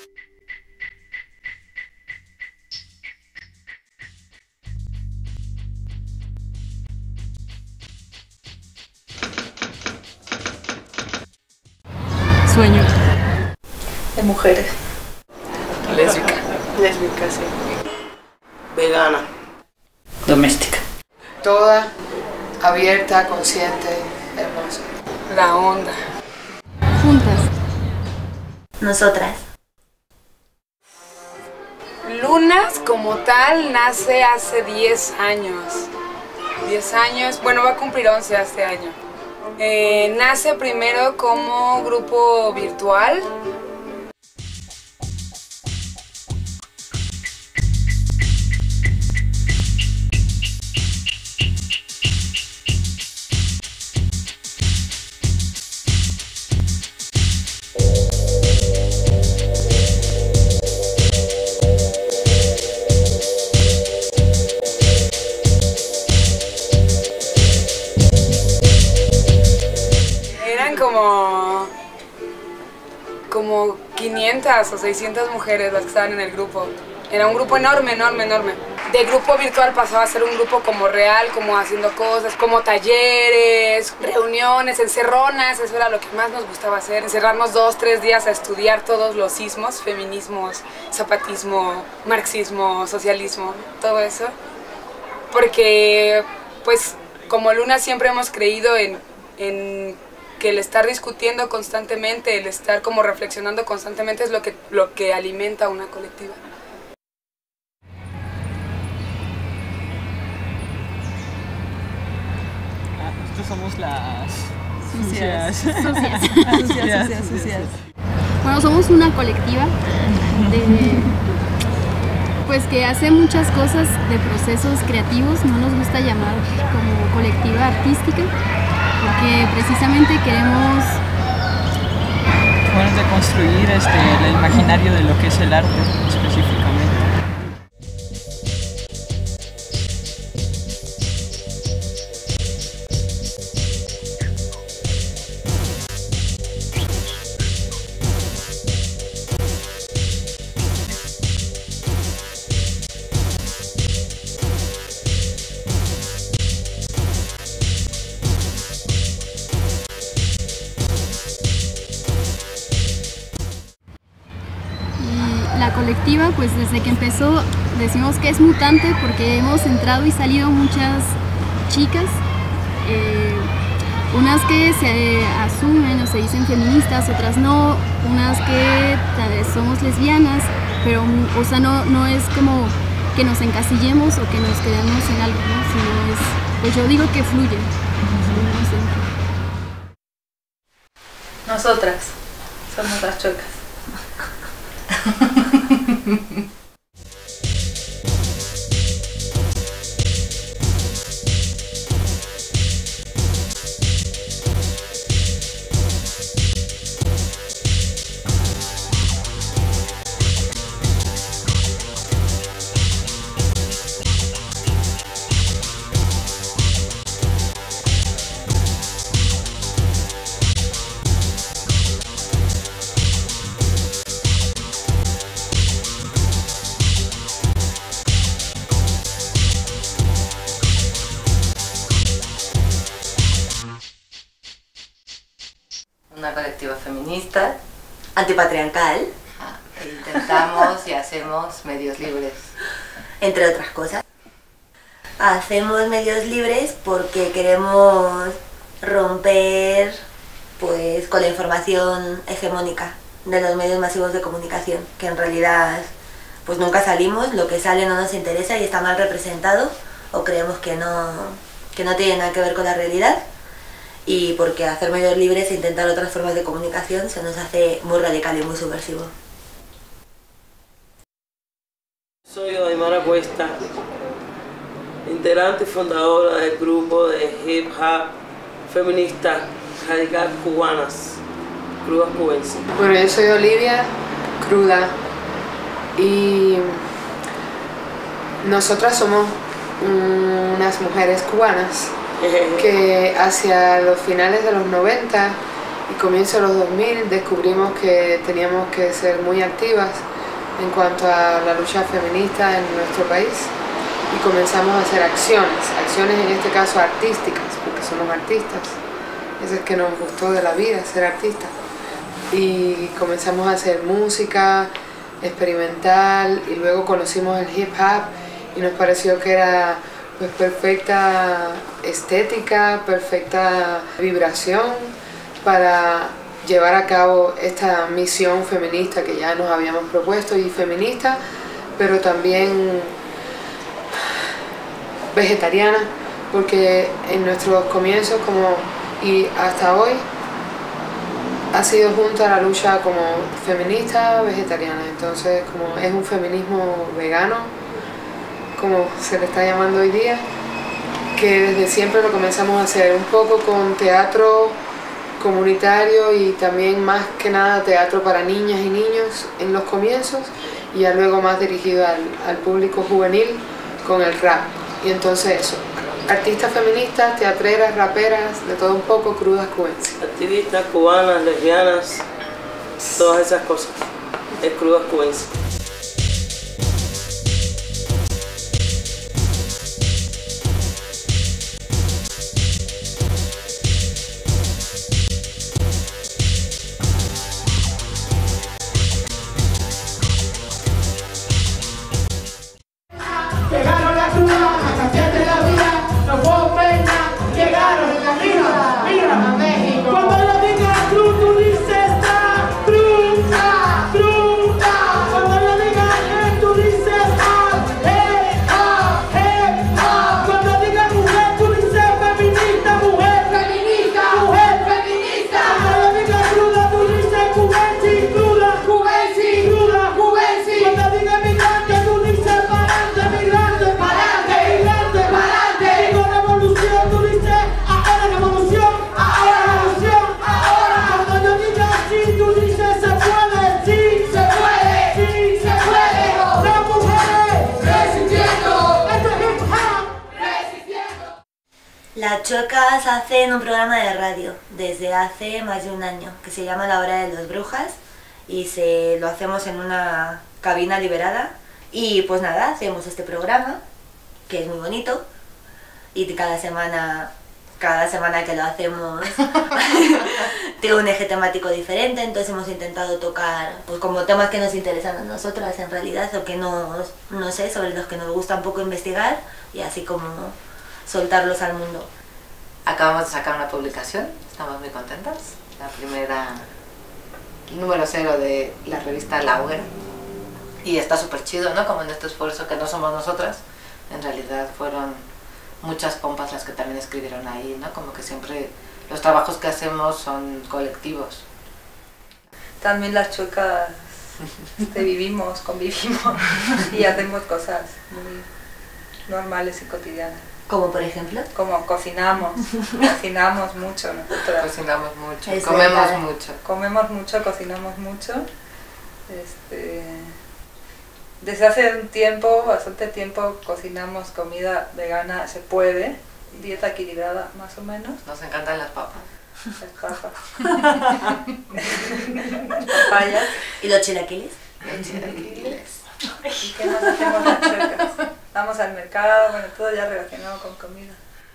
Sueño. De mujeres. Lésbica. Lésbica, sí. Vegana. Doméstica. Toda, abierta, consciente, hermosa. La onda. Juntas. Nosotras. Lunas como tal nace hace 10 años. 10 años, bueno, va a cumplir 11 este año. Nace primero como grupo virtual. Como 500 o 600 mujeres las que estaban en el grupo. Era un grupo enorme, enorme, enorme. De grupo virtual pasaba a ser un grupo como real, como haciendo cosas, como talleres, reuniones, encerronas. Eso era lo que más nos gustaba hacer. Encerrarnos 2, 3 días a estudiar todos los ismos, feminismos, zapatismo, marxismo, socialismo, todo eso. Porque, pues, como Luna siempre hemos creído en que el estar discutiendo constantemente, el estar como reflexionando constantemente es lo que alimenta una colectiva. Nosotros somos las Socias. Bueno, somos una colectiva pues que hace muchas cosas de procesos creativos. No nos gusta llamar como colectiva artística, porque precisamente queremos de construir el imaginario de lo que es el arte específicamente. la colectiva, pues desde que empezó decimos que es mutante porque hemos entrado y salido muchas chicas, unas que se asumen o se dicen feministas, otras no, unas que tal vez somos lesbianas, pero o sea, no es como que nos encasillemos o que nos quedemos en algo, ¿no? Sino es, pues yo digo que fluye. Nosotras somos las chuecas. Una colectiva feminista, antipatriarcal, intentamos y hacemos medios libres, entre otras cosas. Hacemos medios libres porque queremos romper pues con la información hegemónica de los medios masivos de comunicación, que en realidad pues nunca salimos, lo que sale no nos interesa y está mal representado, o creemos que no tiene nada que ver con la realidad. Y porque hacer medios libres e intentar otras formas de comunicación se nos hace muy radical y muy subversivo. Soy Aymara Cuesta, integrante y fundadora del grupo de hip hop feminista radical cubanas, crudas cubenses. Bueno, yo soy Olivia, cruda, y nosotras somos unas mujeres cubanas que hacia los finales de los 90 y comienzo de los 2000 descubrimos que teníamos que ser muy activas en cuanto a la lucha feminista en nuestro país y comenzamos a hacer acciones en este caso artísticas, porque somos artistas, eso es que nos gustó de la vida, ser artistas, y comenzamos a hacer música experimental y luego conocimos el hip hop y nos pareció que era pues perfecta estética, perfecta vibración para llevar a cabo esta misión feminista que ya nos habíamos propuesto, y feminista, pero también vegetariana, porque en nuestros comienzos y hasta hoy ha sido junto a la lucha como feminista vegetariana, entonces como es un feminismo vegano, como se le está llamando hoy día, que desde siempre lo comenzamos a hacer un poco con teatro comunitario y también más que nada teatro para niñas y niños en los comienzos, y ya luego más dirigido al público juvenil con el rap. Y entonces eso, artistas feministas, teatreras, raperas, de todo un poco, crudas cubensis. Activistas cubanas, lesbianas, todas esas cosas, es Crudas Cubensis. Llegaron las crudas, las canciones de la vida, no puedo pena, llegaron en la mira, mira, a México. Cuando yo diga cruz, tú dices cruz, cruz. Cuando yo diga tú dices cuando diga mujer, tú dices feminista, mujer feminista, mujer feminista. Cuando yo diga cruda, tú dices cubensis, cruda, cubensis, cruda, cubensis. Cuando diga migrante, tú dices Las Chuecas hacen un programa de radio desde hace más de un año que se llama La Hora de las Brujas y lo hacemos en una cabina liberada y pues nada, hacemos este programa que es muy bonito y cada semana que lo hacemos tiene un eje temático diferente, entonces hemos intentado tocar pues como temas que nos interesan a nosotras en realidad o que no sé, sobre los que nos gusta un poco investigar y así como soltarlos al mundo. Acabamos de sacar una publicación, estamos muy contentas. La primera, número 0 de la revista La Hoguera. Y está súper chido, ¿no? Como en este esfuerzo que no somos nosotras, en realidad fueron muchas compas las que también escribieron ahí, ¿no? Como que siempre los trabajos que hacemos son colectivos. También las chuecas vivimos, convivimos y hacemos cosas muy normales y cotidianas. ¿Como por ejemplo? Como cocinamos mucho nosotras. Cocinamos mucho, es comemos verdad. mucho. Comemos mucho, cocinamos mucho. Desde hace un tiempo, bastante tiempo, cocinamos comida vegana, se puede, dieta equilibrada más o menos. Nos encantan las papas. Las papas. Las papayas. ¿Y los chilaquiles? Los chilaquiles. ¿Y qué más hacemos las chuecas? Vamos al mercado, bueno, todo ya relacionado con comida.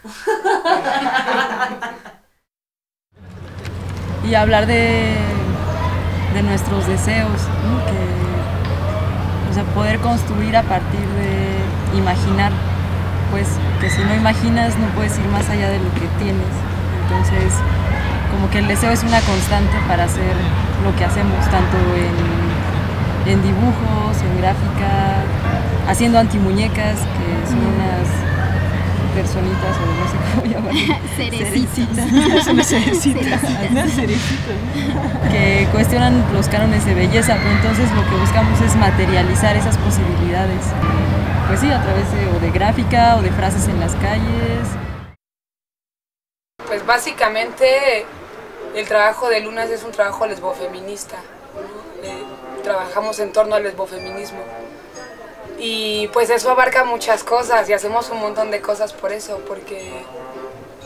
Y hablar de nuestros deseos, ¿no? O sea, poder construir a partir de imaginar, pues que si no imaginas no puedes ir más allá de lo que tienes. Entonces, como que el deseo es una constante para hacer lo que hacemos, tanto en dibujos, en gráfica, haciendo antimuñecas, que son unas personitas, o no sé cómo llamarlas. Cerecitas. Son cerecitas. Unas cerecitas. Que cuestionan los cánones de belleza, pero entonces lo que buscamos es materializar esas posibilidades. Pues sí, a través de gráfica o de frases en las calles. Pues básicamente el trabajo de Lunas es un trabajo lesbofeminista. Trabajamos en torno al lesbofeminismo. Y pues eso abarca muchas cosas y hacemos un montón de cosas por eso, porque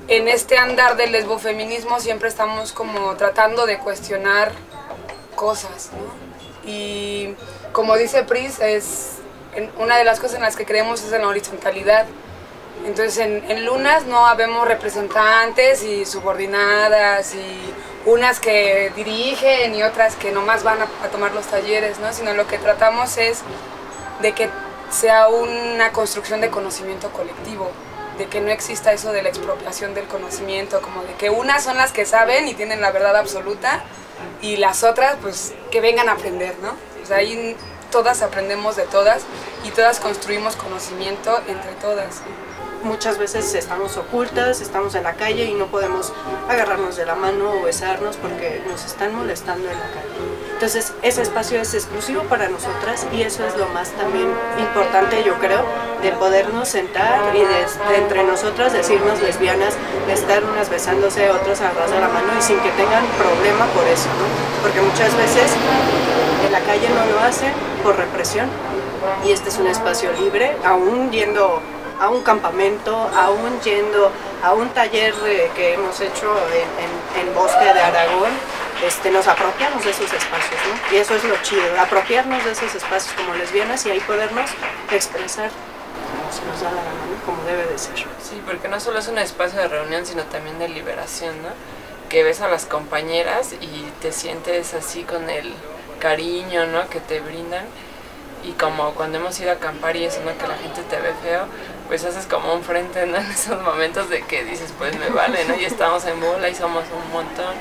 en este andar del lesbofeminismo siempre estamos como tratando de cuestionar cosas, ¿no? Y como dice Pris, una de las cosas en las que creemos es en la horizontalidad. Entonces en Lunas no habemos representantes y subordinadas y unas que dirigen y otras que nomás van a tomar los talleres, ¿no? Sino lo que tratamos es de que sea una construcción de conocimiento colectivo, de que no exista eso de la expropiación del conocimiento, como de que unas son las que saben y tienen la verdad absoluta y las otras pues que vengan a aprender, ¿no? O sea, ahí todas aprendemos de todas y todas construimos conocimiento entre todas. Muchas veces estamos ocultas, estamos en la calle y no podemos agarrarnos de la mano o besarnos porque nos están molestando en la calle. Entonces ese espacio es exclusivo para nosotras y eso es lo más también importante, yo creo, de podernos sentar y de entre nosotras decirnos lesbianas, de estar unas besándose, otras agarradas de la mano y sin que tengan problema por eso, ¿no? Porque muchas veces en la calle no lo hacen por represión y este es un espacio libre, aún yendo a un campamento, aún yendo a un taller que hemos hecho en Bosque de Aragón, nos apropiamos de esos espacios, ¿no? Y eso es lo chido, apropiarnos de esos espacios como lesbianas y ahí podernos expresar como se nos da la gana, ¿no? Como debe de ser. Sí, porque no solo es un espacio de reunión, sino también de liberación, ¿no? Que ves a las compañeras y te sientes así con el cariño, ¿no? Que te brindan. Y como cuando hemos ido a acampar y eso, ¿no? Que la gente te ve feo, pues haces como un frente, ¿no? En esos momentos de que dices, pues me vale, ¿no? Y estamos en bola y somos un montón.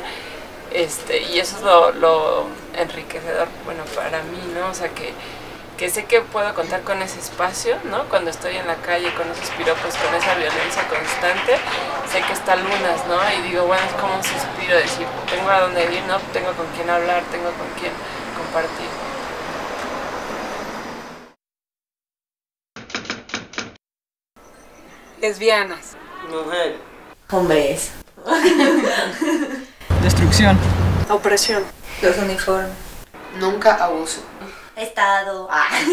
Y eso es lo enriquecedor, bueno, para mí, ¿no? O sea, que sé que puedo contar con ese espacio, ¿no? Cuando estoy en la calle con esos piropos, con esa violencia constante, sé que está Lunas, ¿no? Y digo, bueno, es como un suspiro, decir, tengo a dónde ir, ¿no? Tengo con quién hablar, tengo con quién compartir. Lesbianas. Mujer. Hombres. Destrucción. Opresión. Los uniformes. Nunca abuso. Estado.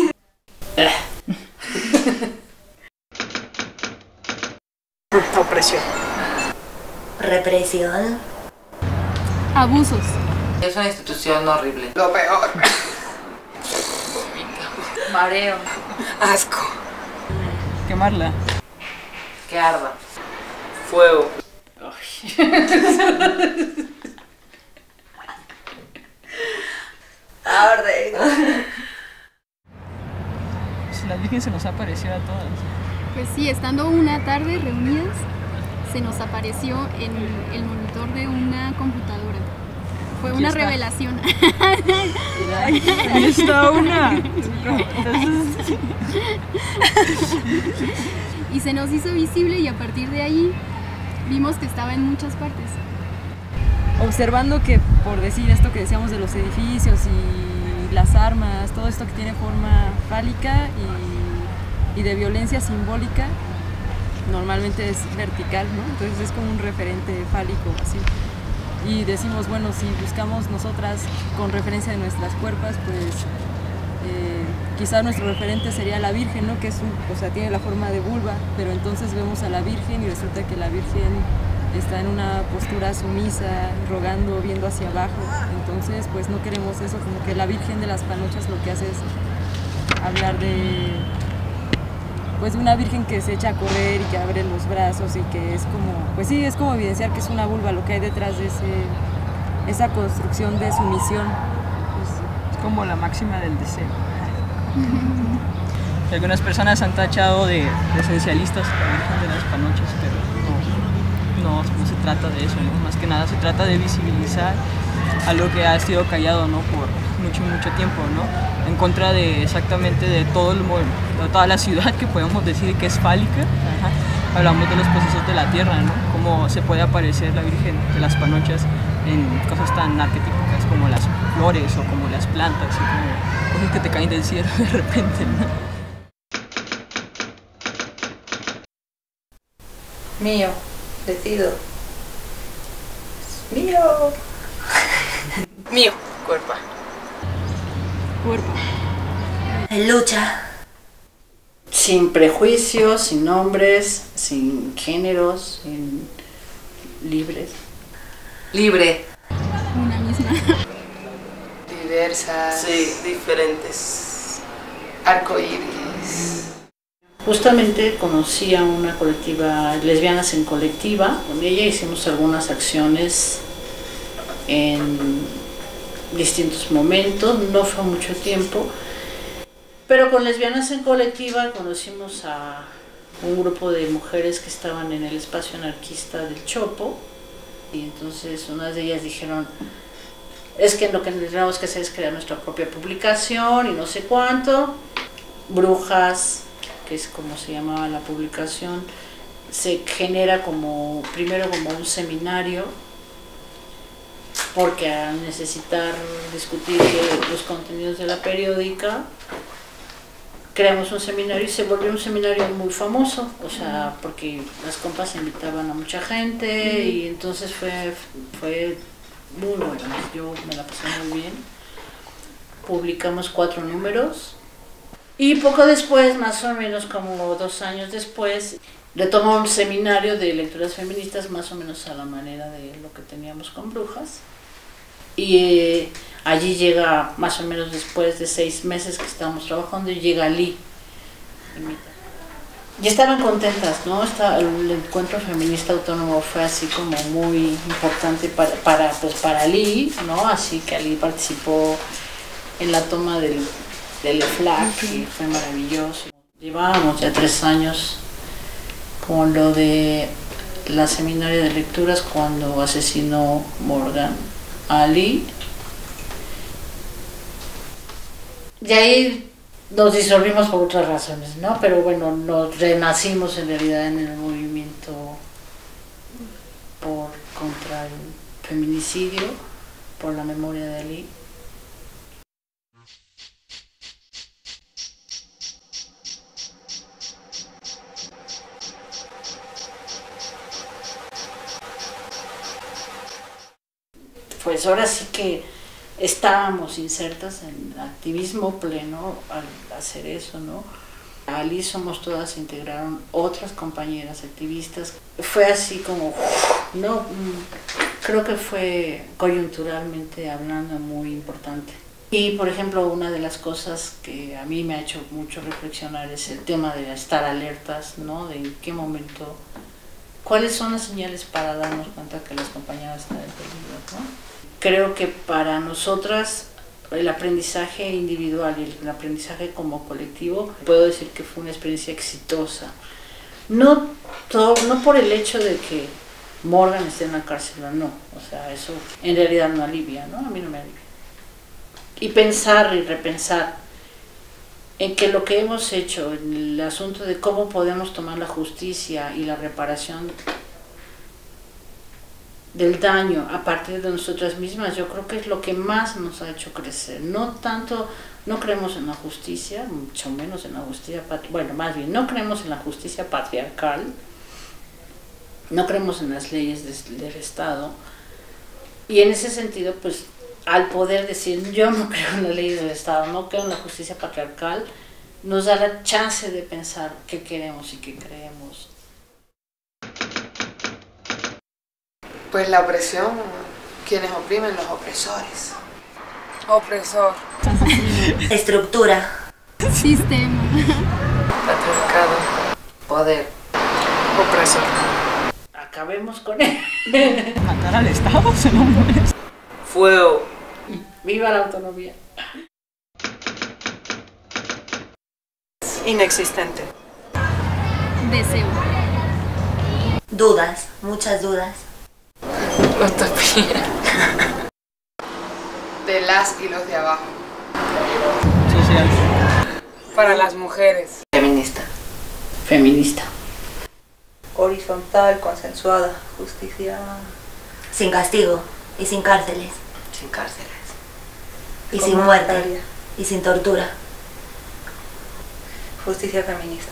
Opresión. Represión. Abusos. Es una institución horrible. Lo peor. Mareo. Asco. Quemarla. Que arda. Fuego. Arde. Pues la Virgen se nos ha aparecido a todas. Pues sí, estando una tarde reunidas, se nos apareció en el monitor de una computadora. Fue Aquí una está. revelación. Ahí está una. Y se nos hizo visible y a partir de ahí vimos que estaba en muchas partes. Observando que, por decir esto que decíamos de los edificios y las armas, todo esto que tiene forma fálica y de violencia simbólica, normalmente es vertical, ¿no? Entonces es como un referente fálico, así. Y decimos, bueno, si buscamos nosotras con referencia de nuestras cuerpas, pues quizás nuestro referente sería la Virgen, ¿no? Que es tiene la forma de vulva, pero entonces vemos a la Virgen y resulta que la Virgen está en una postura sumisa, rogando, viendo hacia abajo. Entonces, pues no queremos eso, como que la Virgen de las Panochas lo que hace es hablar de una Virgen que se echa a correr y que abre los brazos y que es como, pues sí, es como evidenciar que es una vulva lo que hay detrás de esa construcción de sumisión. Es como la máxima del deseo. Algunas personas han tachado de esencialistas a la Virgen de las Panochas, pero no se trata de eso, ¿no? Más que nada se trata de visibilizar algo que ha sido callado, ¿no? Por mucho tiempo, ¿no? En contra de exactamente de toda la ciudad que podemos decir que es fálica. Ajá. Hablamos de los procesos de la tierra, ¿no? Cómo se puede aparecer la Virgen de las Panochas en cosas tan arquetípicas como las flores o como las plantas, y como cosas que te caen del cielo de repente, ¿no? Mío. Decido. Mío. Mío. Cuerpo. En lucha. Sin prejuicios, sin nombres, sin géneros, libres. Libre. Una misma. Diversas. Sí, diferentes. Arcoíris. Justamente conocí a una colectiva, Lesbianas en Colectiva. Con ella hicimos algunas acciones en distintos momentos, no fue mucho tiempo. Pero con Lesbianas en Colectiva conocimos a un grupo de mujeres que estaban en el espacio anarquista del Chopo. Y entonces unas de ellas dijeron, es que lo que tenemos que hacer es crear nuestra propia publicación y no sé cuánto. Brujas, que es como se llamaba la publicación, se genera como, primero como un seminario, porque al necesitar discutir los contenidos de la periódica, creamos un seminario y se volvió un seminario muy famoso, o sea, porque las compas invitaban a mucha gente y entonces fue muy bueno, yo me la pasé muy bien. Publicamos 4 números y poco después, más o menos como 2 años después, retomó un seminario de lecturas feministas más o menos a la manera de lo que teníamos con Brujas. Y allí llega, más o menos después de 6 meses que estábamos trabajando, y llega Lee. Y estaban contentas, ¿no? El encuentro feminista autónomo fue así como muy importante para Lee, ¿no? Así que Lee participó en la toma del FLAC y fue maravilloso. Llevábamos ya 3 años con lo de la seminaria de lecturas cuando asesinó Morgan a Lee. Y ahí nos disolvimos por otras razones, ¿no? Pero bueno, nos renacimos en realidad en el movimiento contra el feminicidio, por la memoria de Lee. Pues ahora sí que estábamos insertas en activismo pleno al hacer eso, ¿no? Ali Somos Todas se integraron otras compañeras activistas. Fue así como, no, creo que fue coyunturalmente hablando muy importante. Y por ejemplo, una de las cosas que a mí me ha hecho mucho reflexionar es el tema de estar alertas, ¿no? De en qué momento, cuáles son las señales para darnos cuenta que las compañeras están en peligro, ¿no? Creo que para nosotras el aprendizaje individual y el aprendizaje como colectivo, puedo decir que fue una experiencia exitosa. No por el hecho de que Morgan esté en la cárcel o no, o sea, eso en realidad no alivia, ¿no? A mí no me alivia. Y pensar y repensar en que lo que hemos hecho, en el asunto de cómo podemos tomar la justicia y la reparación del daño a partir de nosotras mismas, yo creo que es lo que más nos ha hecho crecer. No creemos en la justicia, mucho menos en la justicia, bueno, más bien, no creemos en la justicia patriarcal, no creemos en las leyes del Estado, y en ese sentido, pues, al poder decir, yo no creo en las leyes del Estado, no creo en la justicia patriarcal, nos da la chance de pensar qué queremos y qué creemos. Pues la opresión, quienes oprimen, los opresores. Opresor. Estructura. Sistema. Patriarcado. Poder. Opresor. Acabemos con él. ¿Matar al Estado? Se lo mueres. Fuego. ¡Viva la autonomía! Inexistente. Deseo. Dudas, muchas dudas. Utopía. De las y los de abajo. Social. Para las mujeres. Feminista. Feminista. Horizontal, consensuada, justicia. Sin castigo y sin cárceles. Sin cárceles. Y sin muerte. Comunitaria. Y sin tortura. Justicia feminista.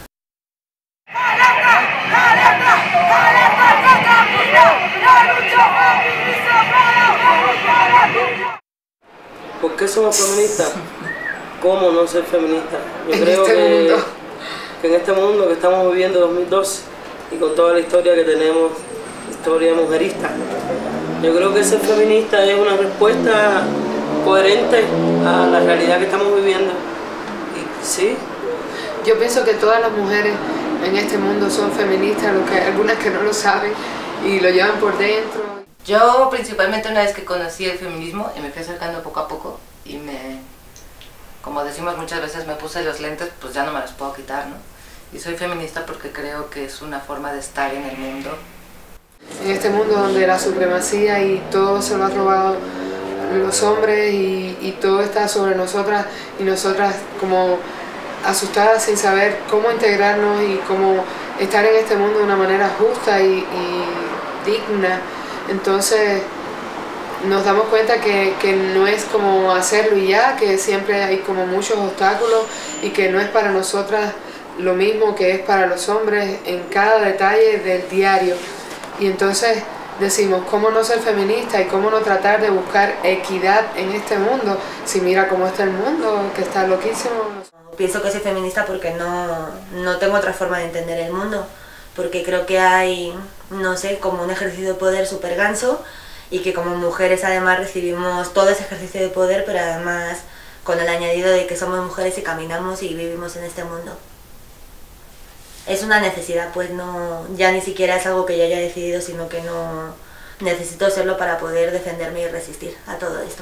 ¿Por qué somos feministas? ¿Cómo no ser feministas? Yo creo que en este mundo que estamos viviendo 2012 y con toda la historia que tenemos historia mujerista. Yo creo que ser feminista es una respuesta coherente a la realidad que estamos viviendo. Y sí. Yo pienso que todas las mujeres en este mundo son feministas, lo que hay algunas que no lo saben y lo llevan por dentro. Yo principalmente una vez que conocí el feminismo y me fui acercando poco a poco y como decimos muchas veces, me puse los lentes, pues ya no me los puedo quitar, ¿no? Y soy feminista porque creo que es una forma de estar en el mundo. En este mundo donde la supremacía y todo se lo ha robado los hombres y todo está sobre nosotras y nosotras como asustadas sin saber cómo integrarnos y cómo estar en este mundo de una manera justa y digna. Entonces nos damos cuenta que no es como hacerlo y ya, que siempre hay como muchos obstáculos y que no es para nosotras lo mismo que es para los hombres en cada detalle del diario. Y entonces decimos, ¿cómo no ser feminista y cómo no tratar de buscar equidad en este mundo? Si mira cómo está el mundo, que está loquísimo. Pienso que soy feminista porque no tengo otra forma de entender el mundo, porque creo que hay, no sé, como un ejercicio de poder súper ganso y que como mujeres además recibimos todo ese ejercicio de poder, pero además con el añadido de que somos mujeres y caminamos y vivimos en este mundo. Es una necesidad, pues no, ya ni siquiera es algo que yo haya decidido, sino que no necesito serlo para poder defenderme y resistir a todo esto.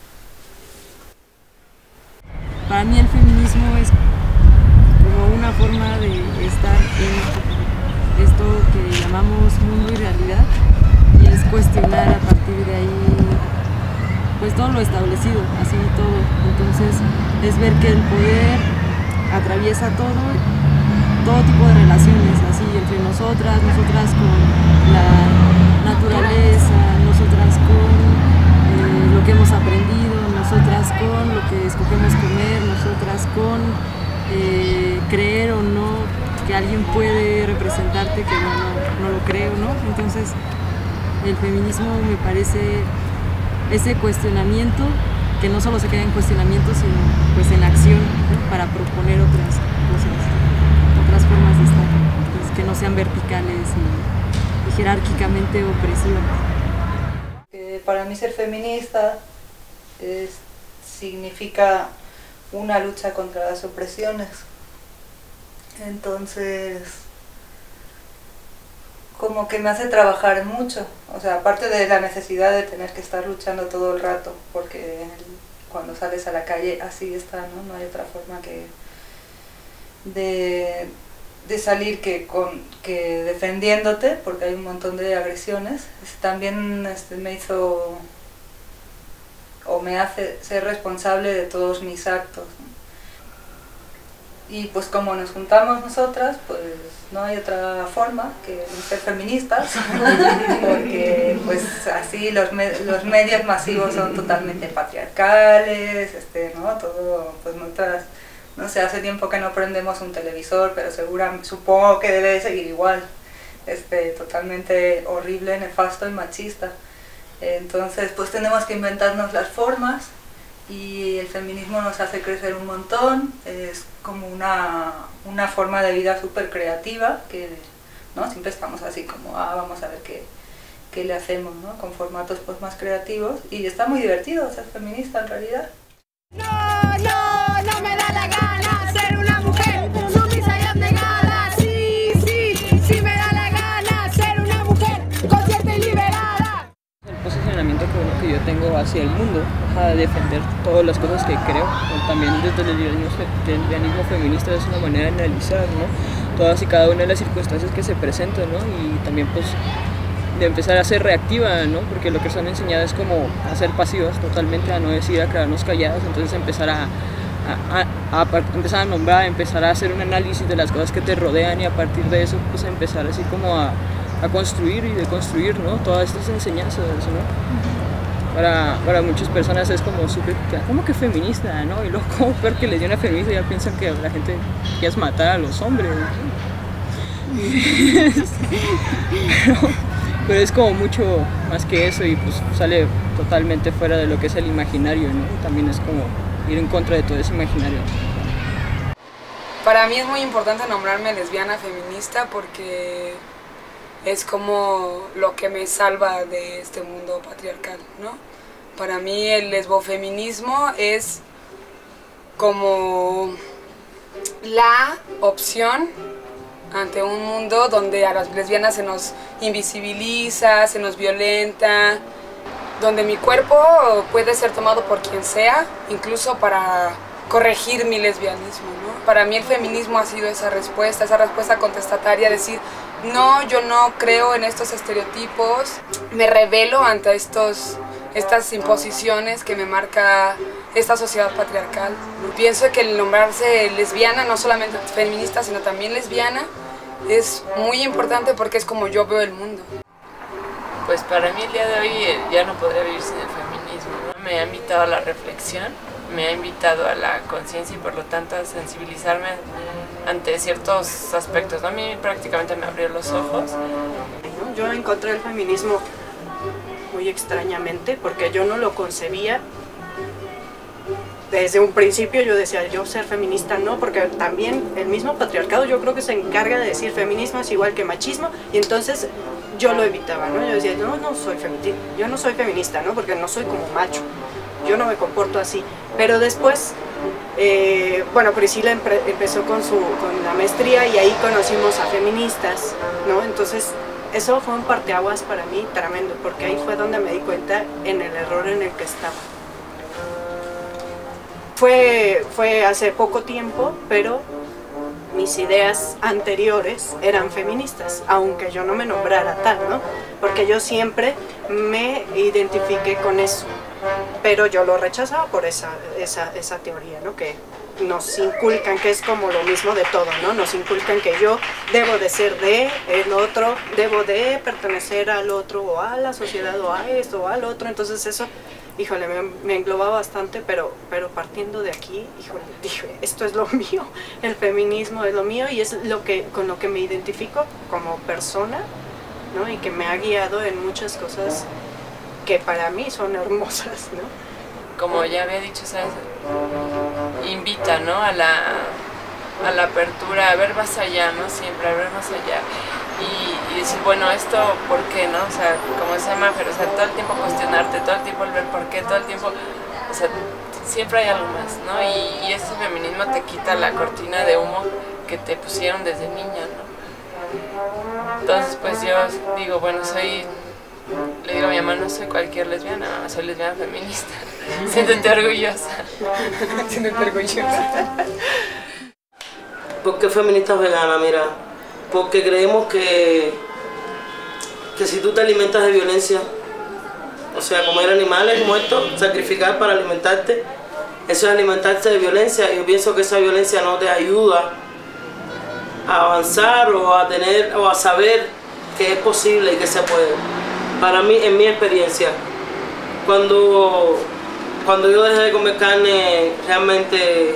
Para mí el feminismo es como una forma de estar en esto que llamamos mundo y realidad, y es cuestionar a partir de ahí pues todo lo establecido, así todo. Entonces es ver que el poder atraviesa todo tipo de relaciones, así entre nosotras con la naturaleza, nosotras con lo que hemos aprendido, nosotras con lo que escogemos comer, nosotras con creer o no que alguien puede representarte que no lo creo, ¿no? Entonces el feminismo me parece ese cuestionamiento que no solo se queda en cuestionamiento, sino pues en acción, ¿no? Para proponer otras cosas, otras formas de estar, pues, que no sean verticales y jerárquicamente opresivas. Para mí ser feminista significa una lucha contra las opresiones. Entonces, como que me hace trabajar mucho, o sea, aparte de la necesidad de tener que estar luchando todo el rato, porque cuando sales a la calle así está, ¿no? No hay otra forma que de salir que defendiéndote, porque hay un montón de agresiones. También me hizo o me hace ser responsable de todos mis actos, ¿no? Y pues como nos juntamos nosotras, pues no hay otra forma que ser feministas, porque pues así los medios masivos son totalmente patriarcales, ¿no? Todo, pues nosotras, no sé, hace tiempo que no prendemos un televisor, pero supongo que debe de seguir igual, totalmente horrible, nefasto y machista. Entonces pues tenemos que inventarnos las formas, y el feminismo nos hace crecer un montón. Es como una forma de vida súper creativa, que ¿no? Siempre estamos así como, vamos a ver qué le hacemos, ¿no? Con formatos pues más creativos, y está muy divertido ser feminista en realidad. No me da la gana ser una mujer sumisa y abnegada. Sí me da la gana ser una mujer consciente y liberada. El posicionamiento que yo tengo hacia el mundo, de defender todas las cosas que creo, también desde el lesbianismo feminista, es una manera de analizar, ¿no? Todas y cada una de las circunstancias que se presentan, ¿no? Y también pues de empezar a ser reactiva, ¿no? Porque lo que se han enseñado es como a ser pasivas totalmente, a no decir, a quedarnos calladas. Entonces empezar a empezar a nombrar, empezar a hacer un análisis de las cosas que te rodean, y a partir de eso pues empezar así como a construir y deconstruir, ¿no? Todas estas enseñanzas, ¿no? Para muchas personas es como súper, ¿cómo que feminista, no? Y luego, como peor que les dio una feminista, ya piensan que la gente quiere matar a los hombres, ¿no? pero es como mucho más que eso, y pues sale totalmente fuera de lo que es el imaginario, ¿no? También es como ir en contra de todo ese imaginario. Para mí es muy importante nombrarme lesbiana feminista, porque es como lo que me salva de este mundo patriarcal, ¿no? Para mí el lesbofeminismo es como la opción ante un mundo donde a las lesbianas se nos invisibiliza, se nos violenta, donde mi cuerpo puede ser tomado por quien sea, incluso para corregir mi lesbianismo, ¿no? Para mí el feminismo ha sido esa respuesta contestataria, decir, no, yo no creo en estos estereotipos, me rebelo ante estas imposiciones que me marca esta sociedad patriarcal. Pienso que el nombrarse lesbiana, no solamente feminista, sino también lesbiana, es muy importante porque es como yo veo el mundo. Pues para mí el día de hoy ya no podría vivir sin el feminismo, ¿no? Me ha invitado a la reflexión, me ha invitado a la conciencia y por lo tanto a sensibilizarme ante ciertos aspectos, ¿no? A mí prácticamente me abrió los ojos. Yo encontré el feminismo muy extrañamente porque yo no lo concebía. Desde un principio yo decía, yo ser feminista no, porque también el mismo patriarcado yo creo que se encarga de decir feminismo es igual que machismo, y entonces yo lo evitaba, ¿no? Yo decía, no soy feminista, yo no soy feminista, ¿no? Porque no soy como macho, yo no me comporto así. Pero después, bueno, Priscila empezó con la maestría y ahí conocimos a feministas, ¿no? Entonces eso fue un parteaguas para mí tremendo, porque ahí fue donde me di cuenta en el error en el que estaba. Fue hace poco tiempo, pero mis ideas anteriores eran feministas, aunque yo no me nombrara tal, ¿no? Porque yo siempre me identifiqué con eso, pero yo lo rechazaba por esa teoría, ¿no? Que nos inculcan, que es como lo mismo de todo, ¿no? Nos inculcan que yo debo de ser de el otro, debo de pertenecer al otro, o a la sociedad, o a esto, o al otro. Entonces eso, híjole, me englobaba bastante, pero partiendo de aquí, híjole, dije, esto es lo mío, el feminismo es lo mío y es con lo que me identifico como persona, ¿no? Y que me ha guiado en muchas cosas que para mí son hermosas, ¿no? Como ya había dicho, ¿sabes? Invita, ¿no? a la apertura, a ver más allá, ¿no? Siempre a ver más allá. Y decir, bueno, esto, ¿por qué, no? O sea, como decía Mafer, o sea, todo el tiempo cuestionarte, todo el tiempo el ver por qué, todo el tiempo, o sea, siempre hay algo más, ¿no? Y ese feminismo te quita la cortina de humo que te pusieron desde niña, ¿no? Entonces, pues yo digo, bueno, le digo a mi mamá, no soy cualquier lesbiana, mamá, soy lesbiana feminista. Siéntete orgullosa. Siéntete orgullosa. ¿Por qué feminista vegana? Mira, porque creemos que si tú te alimentas de violencia, o sea, comer animales muertos, sacrificar para alimentarte, eso es alimentarse de violencia. Yo pienso que esa violencia no te ayuda a avanzar o a saber que es posible y que se puede. Para mí, en mi experiencia, cuando yo dejé de comer carne, realmente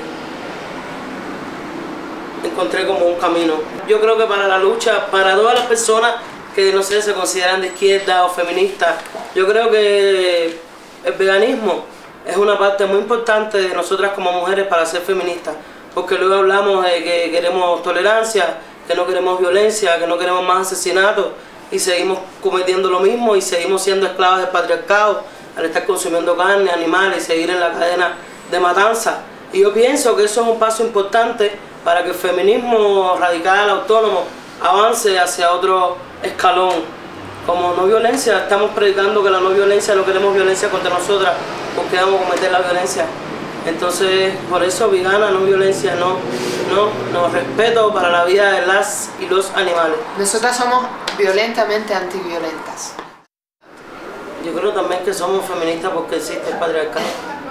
encontré como un camino. Yo creo que para la lucha, para todas las personas que no sé, se consideran de izquierda o feministas, yo creo que el veganismo es una parte muy importante de nosotras como mujeres para ser feministas, porque luego hablamos de que queremos tolerancia, que no queremos violencia, que no queremos más asesinatos, y seguimos cometiendo lo mismo y seguimos siendo esclavas del patriarcado al estar consumiendo carne, animales y seguir en la cadena de matanza. Y yo pienso que eso es un paso importante para que el feminismo radical, autónomo, avance hacia otro escalón. Como no violencia, estamos predicando que la no violencia, no queremos violencia contra nosotras, porque vamos a cometer la violencia. Entonces, por eso, vegana, no violencia, no, respeto para la vida de las y los animales. Nosotras somos violentamente antiviolentas. Yo creo también que somos feministas porque existe el patriarcado.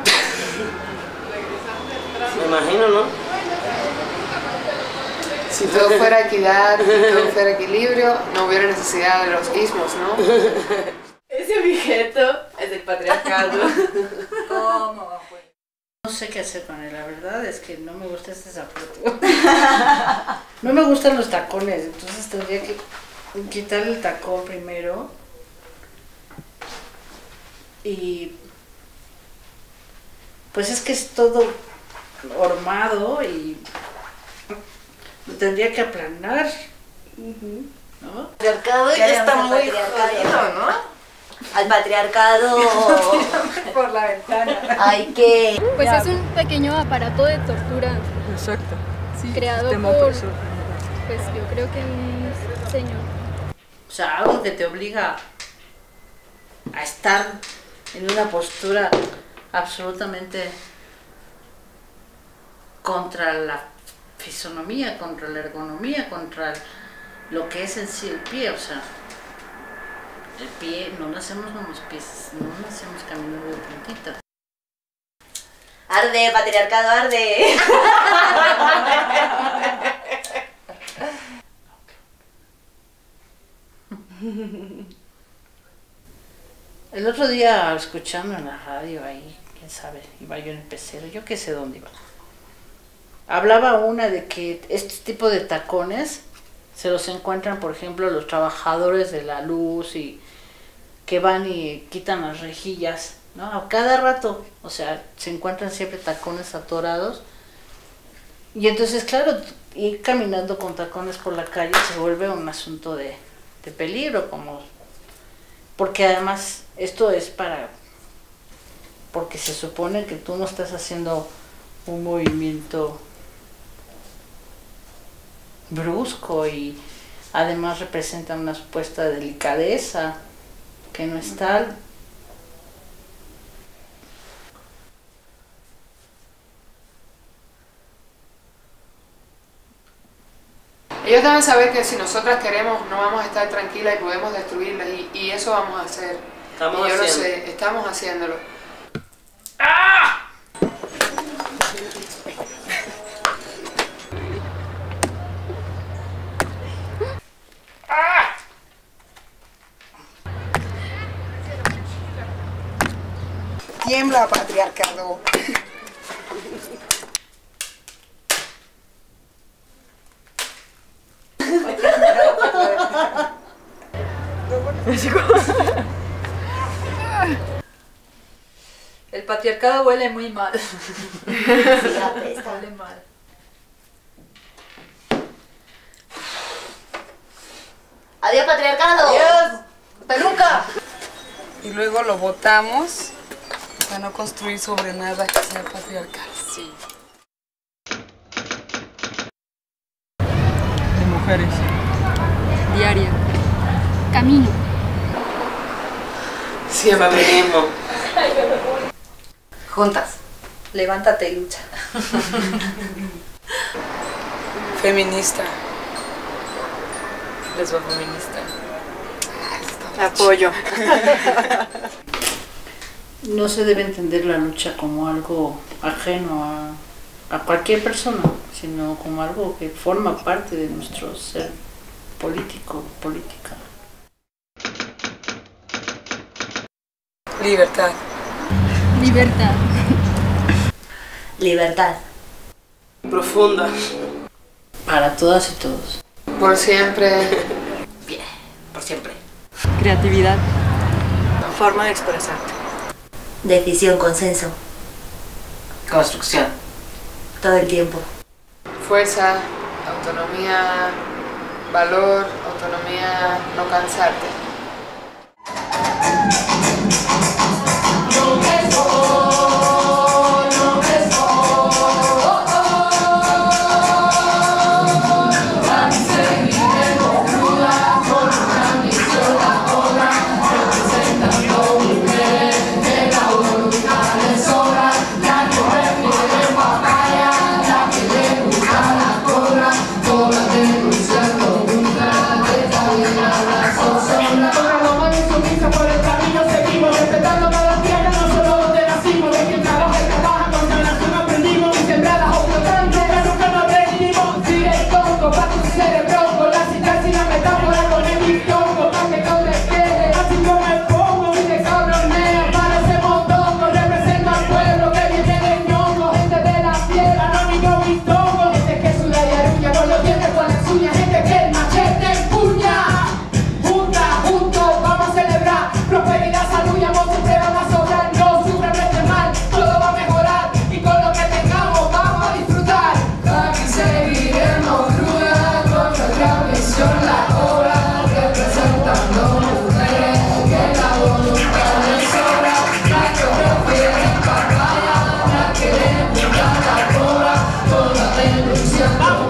Me imagino, ¿no? Si todo fuera equidad, si todo fuera equilibrio, no hubiera necesidad de los ismos, ¿no? Ese objeto es del patriarcado. ¿Cómo? No sé qué hacer con él, la verdad es que no me gusta este zapato. No me gustan los tacones, entonces tendría que quitar el tacón primero. Y pues es que es todo hormado y lo tendría que aplanar. ¿no? El patriarcado ya está muy jodido, ¿no? Al patriarcado por la ventana. Hay que... Pues es un pequeño aparato de tortura. Exacto. Sí, creado Sistema por, opresor. pues yo creo que un señor. O sea, algo que te obliga a estar en una postura absolutamente contra la fisonomía, contra la ergonomía, contra lo que es en sí el pie, o sea, el pie, no nacemos con los pies, no nacemos caminando de puntitas. Arde, patriarcado, arde. El otro día, escuchando en la radio ahí, quién sabe, iba yo en el pecero, yo qué sé dónde iba. Hablaba una de que este tipo de tacones se los encuentran, por ejemplo, los trabajadores de la luz y que van y quitan las rejillas, ¿no? A cada rato, o sea, se encuentran siempre tacones atorados. Y entonces, claro, ir caminando con tacones por la calle se vuelve un asunto de peligro, como porque además esto es porque se supone que tú no estás haciendo un movimiento brusco y además representa una supuesta delicadeza que no es tal. Ellos deben saber que si nosotras queremos no vamos a estar tranquilas y podemos destruirlas y eso vamos a hacer. Estamos y yo lo haciendo. sé, estamos haciéndolo. Tiembla, patriarcado. El patriarcado huele muy mal. Sí, apesta. Huele mal. Adiós, patriarcado. Adiós, peluca. Y luego lo botamos para no construir sobre nada que sea patriarcal. Sí. De mujeres. Diaria. Camino. Siempre feminismo. Juntas. Levántate y lucha. Feminista. Lesbofeminista. Apoyo. No se debe entender la lucha como algo ajeno a cualquier persona, sino como algo que forma parte de nuestro ser político, política. Libertad. Libertad. Libertad. Profunda. Para todas y todos. Por siempre. Bien, por siempre. Creatividad. Forma de expresarte. Decisión, consenso. Construcción. Todo el tiempo. Fuerza, autonomía, valor, autonomía, no cansarte. Por el camino seguimos respetando cada tierra, no solo donde nacimos. lucha.